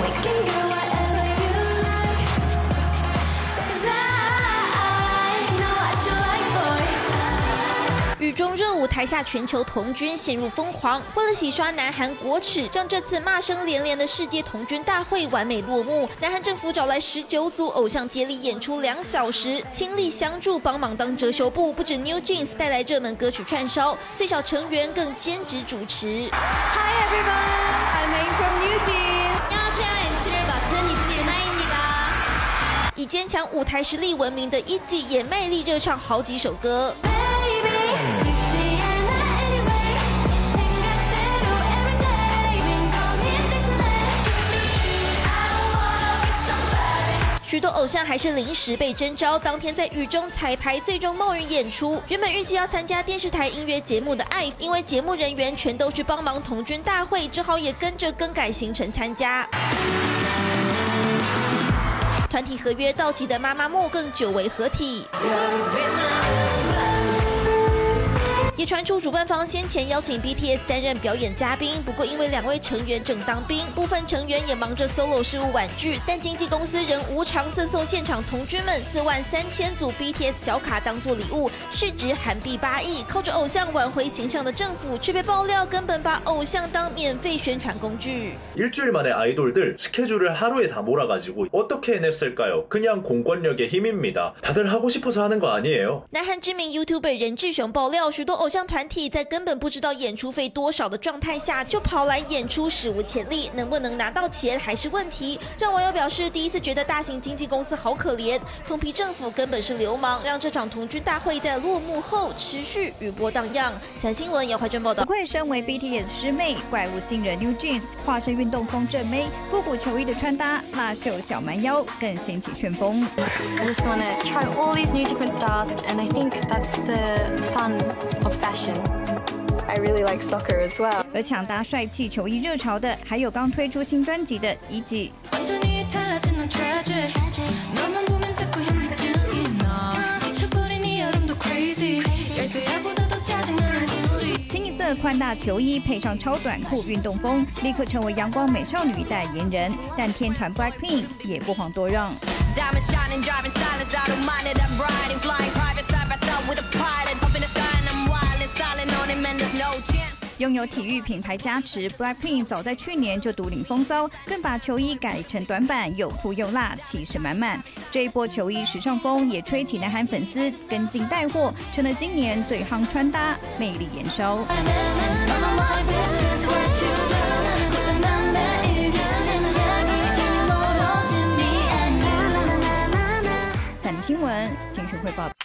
雨中热舞，台下全球童军陷入疯狂。为了洗刷南韩国耻，让这次骂声连连的世界童军大会完美落幕。南韩政府找来19组偶像接力演出2小时，倾力相助，帮忙当遮羞布。不止 New Jeans 带来热门歌曲串烧，最小成员更兼职主持。 Hi everyone, I'm Aim from New Jeans. 안녕하세요, MC를 맡은 이지윤아입니다. 以坚强舞台实力闻名的ITZY也卖力热唱好几首歌。 许多偶像还是临时被征召，当天在雨中彩排，最终冒雨演出。原本预计要参加电视台音乐节目的IVE，因为节目人员全都去帮忙童军大会，只好也跟着更改行程参加。团体合约到期的妈妈木更久违合体。 也传出主办方先前邀请 BTS 担任表演嘉宾，不过因为2位成员正当兵，部分成员也忙着 solo 事务婉拒，但经纪公司仍无偿赠送现场童军们43000组 BTS 小卡当作礼物，市值韩币8亿。靠着偶像挽回形象的政府，却被爆料根本把偶像当免费宣传工具。 일주일 만에 아이돌들 스케줄을 하루에 다 몰아가지고 어떻게 해냈을까요? 그냥 공권력의 힘입니다. 다들 하고 싶어서 하는 거 아니에요. 南韩知名 YouTuber 任志雄爆料，许多偶像团体在根本不知道演出费多少的状态下，就跑来演出，史无前例。能不能拿到钱还是问题。让网友表示，第一次觉得大型经纪公司好可怜，痛批政府根本是流氓，让这场童军大会在落幕后持续余波荡漾。财新闻姚怀娟报道。 不愧身为 BTS 师妹，怪物新人 New Jeans 化身运动风正妹，复古球衣的穿搭，辣秀小蛮腰更掀起旋风。 I just want to try all these new different styles, and I think that's the fun of fashion. I really like soccer as well. 而抢搭帅气球衣热潮的，还有刚推出新专辑的ITZY。清一色宽大球衣配上超短裤，运动风立刻成为阳光美少女代言人。但天团 BLACKPINK 也不遑多让。 拥有体育品牌加持 ，BLACKPINK 早在去年就独领风骚，更把球衣改成短版，又酷又辣，气势满满。这一波球衣时尚风也吹起南韩粉丝跟进带货，成了今年最夯穿搭，魅力延烧。3立新闻精选汇报。